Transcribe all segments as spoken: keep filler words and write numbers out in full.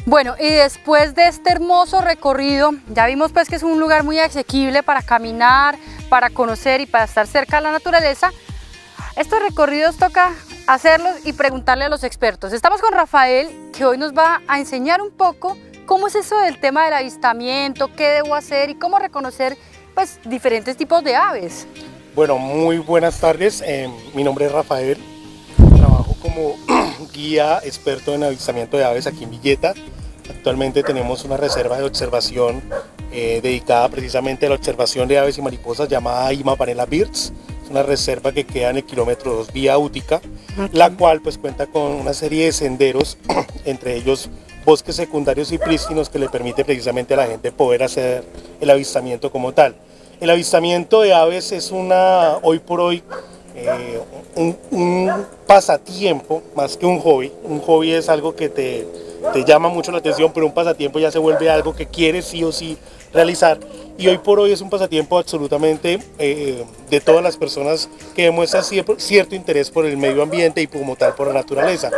Bueno, y después de este hermoso recorrido, ya vimos pues que es un lugar muy asequible para caminar, para conocer y para estar cerca de la naturaleza. Estos recorridos toca hacerlos y preguntarle a los expertos. Estamos con Rafael, que hoy nos va a enseñar un poco cómo es eso del tema del avistamiento, qué debo hacer y cómo reconocer pues diferentes tipos de aves. Bueno, muy buenas tardes, eh, mi nombre es Rafael, trabajo como guía experto en avistamiento de aves aquí en Villeta. Actualmente tenemos una reserva de observación eh, dedicada precisamente a la observación de aves y mariposas llamada Ima Panela Birds. Es una reserva que queda en el kilómetro dos vía Útica, okay. La cual pues cuenta con una serie de senderos, entre ellos bosques secundarios y prístinos, que le permite precisamente a la gente poder hacer el avistamiento como tal. El avistamiento de aves es una, hoy por hoy, eh, un, un pasatiempo más que un hobby. Un hobby es algo que te, te llama mucho la atención, pero un pasatiempo ya se vuelve algo que quieres sí o sí realizar. Y hoy por hoy es un pasatiempo absolutamente eh, de todas las personas que demuestran cierto interés por el medio ambiente y como tal por la naturaleza.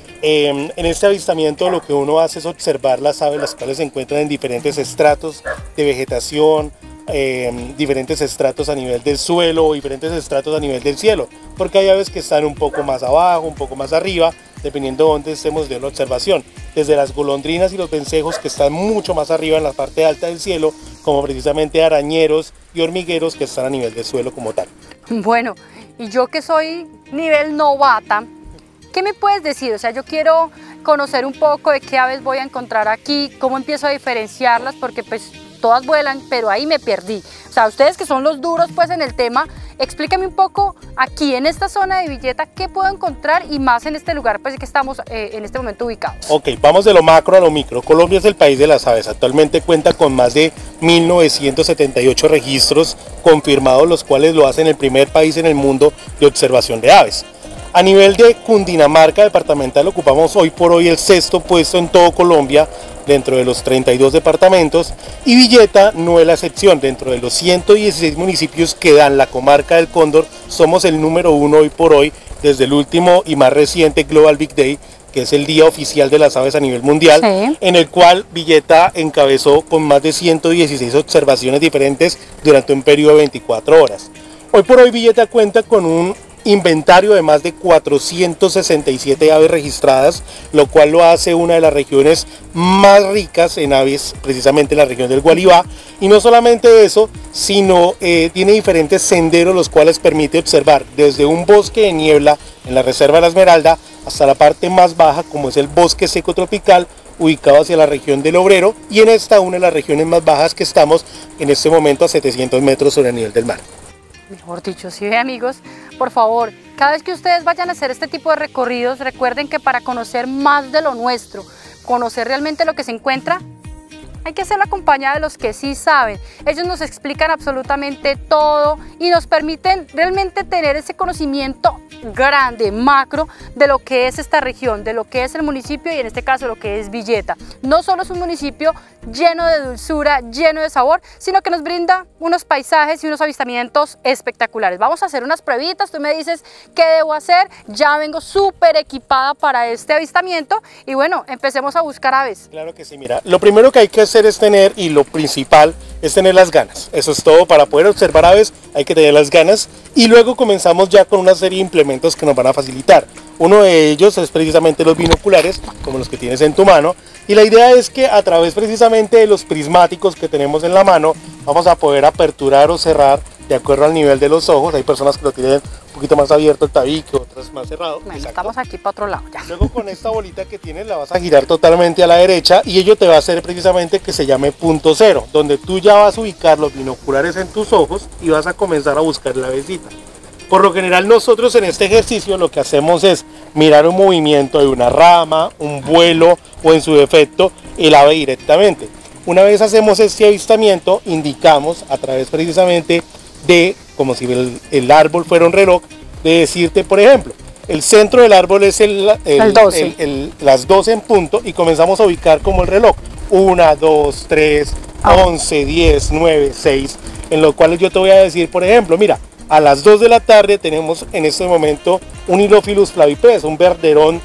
Eh, en este avistamiento lo que uno hace es observar las aves, las cuales se encuentran en diferentes estratos de vegetación, eh, diferentes estratos a nivel del suelo o diferentes estratos a nivel del cielo, porque hay aves que están un poco más abajo, un poco más arriba, dependiendo de dónde estemos de la observación, desde las golondrinas y los vencejos, que están mucho más arriba en la parte alta del cielo, como precisamente arañeros y hormigueros, que están a nivel del suelo como tal. Bueno, y yo que soy nivel novata, ¿qué me puedes decir? O sea, yo quiero conocer un poco de qué aves voy a encontrar aquí, cómo empiezo a diferenciarlas, porque pues todas vuelan, pero ahí me perdí. O sea, ustedes que son los duros pues en el tema, explícame un poco aquí en esta zona de Villeta qué puedo encontrar y más en este lugar pues que estamos eh, en este momento ubicados. Ok, vamos de lo macro a lo micro. Colombia es el país de las aves. Actualmente cuenta con más de mil novecientos setenta y ocho registros confirmados, los cuales lo hacen el primer país en el mundo de observación de aves. A nivel de Cundinamarca departamental ocupamos hoy por hoy el sexto puesto en todo Colombia dentro de los treinta y dos departamentos, y Villeta no es la excepción. Dentro de los ciento dieciséis municipios que dan la comarca del Cóndor, somos el número uno hoy por hoy desde el último y más reciente Global Big Day, que es el día oficial de las aves a nivel mundial, sí. En el cual Villeta encabezó con más de ciento dieciséis observaciones diferentes durante un periodo de veinticuatro horas. Hoy por hoy Villeta cuenta con un inventario de más de cuatrocientas sesenta y siete aves registradas, lo cual lo hace una de las regiones más ricas en aves, precisamente la región del Gualibá. Y no solamente eso, sino eh, tiene diferentes senderos, los cuales permite observar desde un bosque de niebla en la reserva de la Esmeralda hasta la parte más baja, como es el bosque seco tropical, ubicado hacia la región del Obrero, y en esta una de las regiones más bajas que estamos en este momento a setecientos metros sobre el nivel del mar. Mejor dicho, sí, amigos, por favor, cada vez que ustedes vayan a hacer este tipo de recorridos, recuerden que para conocer más de lo nuestro, conocer realmente lo que se encuentra, hay que hacerlo acompañada de los que sí saben. Ellos nos explican absolutamente todo y nos permiten realmente tener ese conocimiento grande, macro, de lo que es esta región, de lo que es el municipio y en este caso lo que es Villeta. No solo es un municipio lleno de dulzura, lleno de sabor, sino que nos brinda unos paisajes y unos avistamientos espectaculares. Vamos a hacer unas pruebitas, tú me dices qué debo hacer, ya vengo súper equipada para este avistamiento y bueno, empecemos a buscar aves. Claro que sí, mira, lo primero que hay que hacer es tener, y lo principal es tener las ganas. Eso es todo. Para poder observar aves hay que tener las ganas, y luego comenzamos ya con una serie de implementos que nos van a facilitar. Uno de ellos es precisamente los binoculares, como los que tienes en tu mano, y la idea es que a través precisamente de los prismáticos que tenemos en la mano vamos a poder aperturar o cerrar de acuerdo al nivel de los ojos. Hay personas que lo tienen un poquito más abierto el tabique, otras más cerrado. Bueno, estamos aquí para otro lado ya. Luego con esta bolita que tienes la vas a girar totalmente a la derecha, y ello te va a hacer precisamente que se llame punto cero, donde tú ya vas a ubicar los binoculares en tus ojos y vas a comenzar a buscar la avecita. Por lo general nosotros en este ejercicio lo que hacemos es mirar un movimiento de una rama, un vuelo o en su defecto el ave directamente. Una vez hacemos este avistamiento, indicamos a través precisamente de, como si el, el árbol fuera un reloj, de decirte, por ejemplo, el centro del árbol es el, el, el doce. El, el, las doce en punto, y comenzamos a ubicar como el reloj, uno, dos, tres, once, diez, nueve, seis, en lo cual yo te voy a decir, por ejemplo, mira, a las dos de la tarde tenemos en este momento un Hilophilus flavipes, un verderón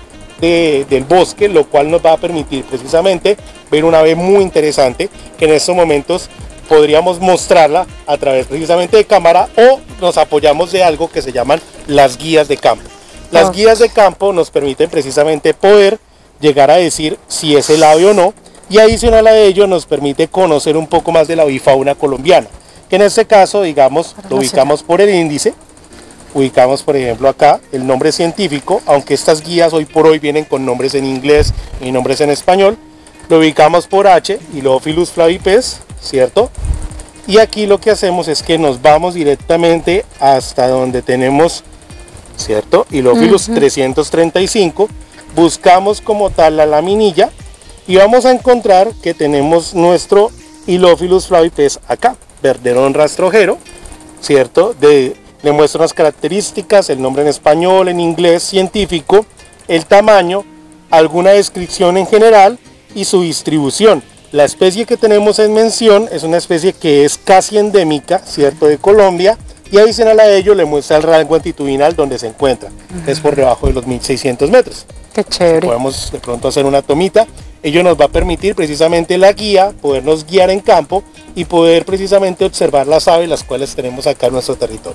de, del bosque, lo cual nos va a permitir precisamente ver una ave muy interesante que en estos momentos podríamos mostrarla a través precisamente de cámara, o nos apoyamos de algo que se llaman las guías de campo. Las oh. guías de campo nos permiten precisamente poder llegar a decir si es el ave o no, y adicional a ello nos permite conocer un poco más de la avifauna colombiana, que en este caso, digamos, lo ubicamos por el índice, ubicamos por ejemplo acá el nombre científico, aunque estas guías hoy por hoy vienen con nombres en inglés y nombres en español, lo ubicamos por H, Hilophilus flavipes, ¿cierto? Y aquí lo que hacemos es que nos vamos directamente hasta donde tenemos, ¿cierto? Hilophilus uh-huh. trescientos treinta y cinco, buscamos como tal la laminilla y vamos a encontrar que tenemos nuestro Hilophilus flavipes acá, verderón rastrojero, ¿cierto? De, le muestra unas características, el nombre en español, en inglés, científico, el tamaño, alguna descripción en general y su distribución. La especie que tenemos en mención es una especie que es casi endémica, ¿cierto?, de Colombia, y adicional a ello le muestra el rango altitudinal donde se encuentra, uh-huh. es por debajo de los mil seiscientos metros. Qué chévere. Podemos de pronto hacer una tomita, ello nos va a permitir precisamente la guía, podernos guiar en campo y poder precisamente observar las aves las cuales tenemos acá en nuestro territorio.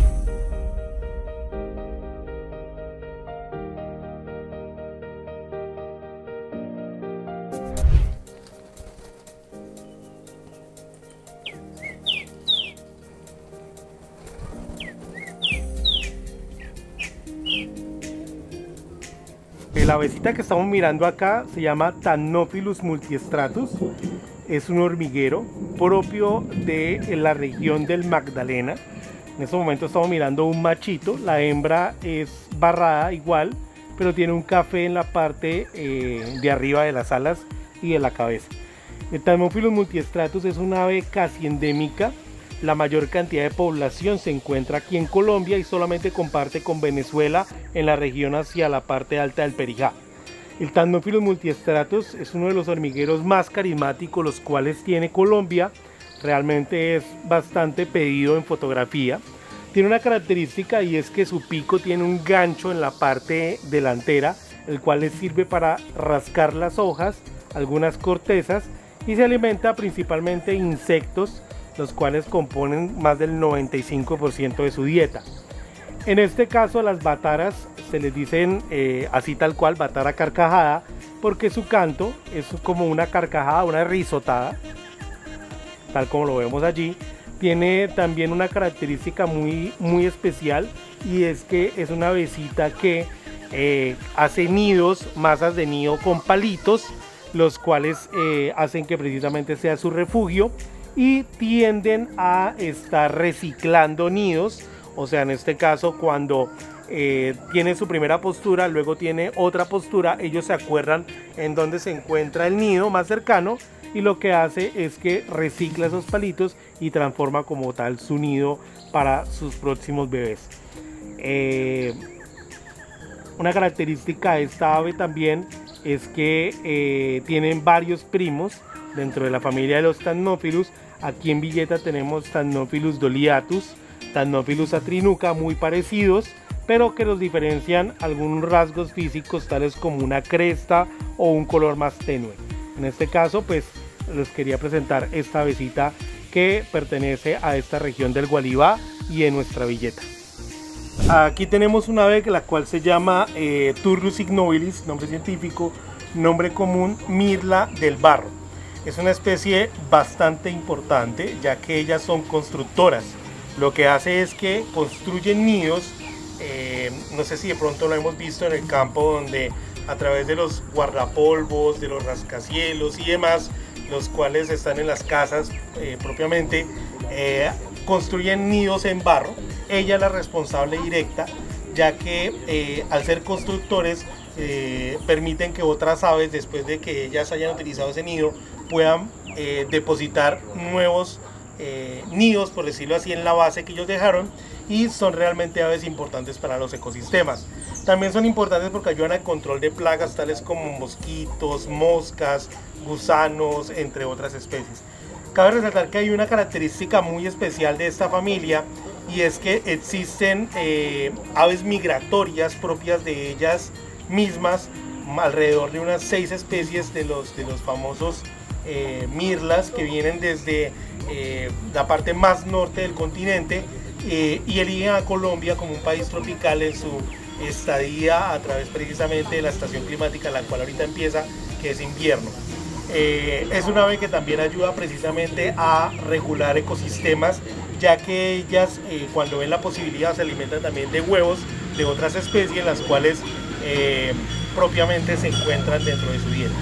La avecita que estamos mirando acá se llama Thamnophilus multistratus, es un hormiguero propio de la región del Magdalena. En este momento estamos mirando un machito, la hembra es barrada igual, pero tiene un café en la parte eh, de arriba de las alas y de la cabeza. El Thamnophilus multistratus es una ave casi endémica. La mayor cantidad de población se encuentra aquí en Colombia y solamente comparte con Venezuela en la región hacia la parte alta del Perijá. El Thamnophilus multistratus es uno de los hormigueros más carismáticos los cuales tiene Colombia. Realmente es bastante pedido en fotografía. Tiene una característica y es que su pico tiene un gancho en la parte delantera, el cual le sirve para rascar las hojas, algunas cortezas, y se alimenta principalmente de insectos, los cuales componen más del noventa y cinco por ciento de su dieta. En este caso las bataras se les dicen eh, así tal cual, batara carcajada, porque su canto es como una carcajada, una risotada, tal como lo vemos allí. Tiene también una característica muy, muy especial, y es que es una avecita que eh, hace nidos, masas de nido con palitos, los cuales eh, hacen que precisamente sea su refugio, y tienden a estar reciclando nidos. O sea, en este caso, cuando eh, tiene su primera postura, luego tiene otra postura, ellos se acuerdan en dónde se encuentra el nido más cercano, y lo que hace es que recicla esos palitos y transforma como tal su nido para sus próximos bebés. Eh, una característica de esta ave también es que eh, tienen varios primos dentro de la familia de los Thamnophilus. Aquí en Villeta tenemos Thamnophilus doliatus, Thamnophilus atrinuca, muy parecidos, pero que los diferencian algunos rasgos físicos tales como una cresta o un color más tenue. En este caso, pues les quería presentar esta avecita que pertenece a esta región del Gualibá y en nuestra Villeta. Aquí tenemos una ave la cual se llama eh, Turnus ignobilis, nombre científico, nombre común mirla del barro. Es una especie bastante importante, ya que ellas son constructoras. Lo que hace es que construyen nidos, eh, no sé si de pronto lo hemos visto en el campo, donde a través de los guardapolvos, de los rascacielos y demás, los cuales están en las casas eh, propiamente, eh, construyen nidos en barro. Ella es la responsable directa, ya que eh, al ser constructores eh, permiten que otras aves, después de que ellas hayan utilizado ese nido, puedan eh, depositar nuevos eh, nidos, por decirlo así, en la base que ellos dejaron, y son realmente aves importantes para los ecosistemas. También son importantes porque ayudan al control de plagas tales como mosquitos, moscas, gusanos, entre otras especies. Cabe resaltar que hay una característica muy especial de esta familia, y es que existen eh, aves migratorias propias de ellas mismas, alrededor de unas seis especies de los, de los famosos eh, mirlas que vienen desde eh, la parte más norte del continente eh, y eligen a Colombia como un país tropical en su estadía a través precisamente de la estación climática la cual ahorita empieza, que es invierno. Eh, es una ave que también ayuda precisamente a regular ecosistemas, ya que ellas eh, cuando ven la posibilidad se alimentan también de huevos de otras especies, las cuales eh, propiamente se encuentran dentro de su dieta.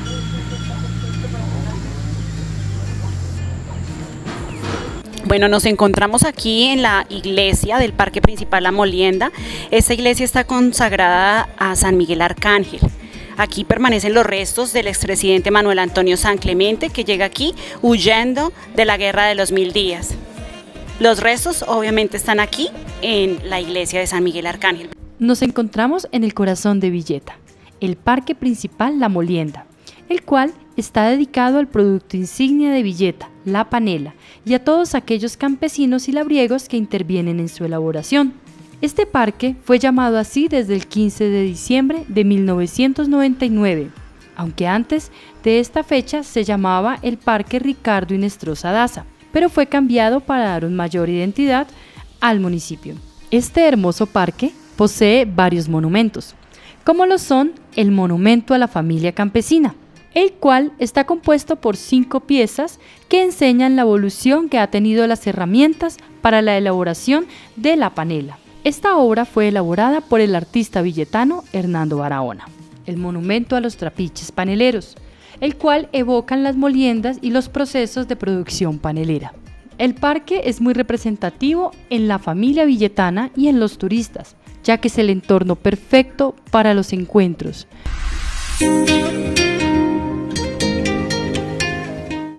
Bueno, nos encontramos aquí en la iglesia del Parque Principal La Molienda. Esta iglesia está consagrada a San Miguel Arcángel. Aquí permanecen los restos del expresidente Manuel Antonio San Clemente, que llega aquí huyendo de la Guerra de los Mil Días. Los restos obviamente están aquí en la iglesia de San Miguel Arcángel. Nos encontramos en el corazón de Villeta, el Parque Principal La Molienda, el cual está dedicado al producto insignia de Villeta, la panela, y a todos aquellos campesinos y labriegos que intervienen en su elaboración. Este parque fue llamado así desde el quince de diciembre de mil novecientos noventa y nueve, aunque antes de esta fecha se llamaba el Parque Ricardo Inestrosa Daza, pero fue cambiado para dar una mayor identidad al municipio. Este hermoso parque posee varios monumentos, como lo son el Monumento a la Familia Campesina, el cual está compuesto por cinco piezas que enseñan la evolución que ha tenido las herramientas para la elaboración de la panela. Esta obra fue elaborada por el artista villetano Hernando Barahona. El Monumento a los Trapiches Paneleros, el cual evocan las moliendas y los procesos de producción panelera. El parque es muy representativo en la familia villetana y en los turistas, ya que es el entorno perfecto para los encuentros.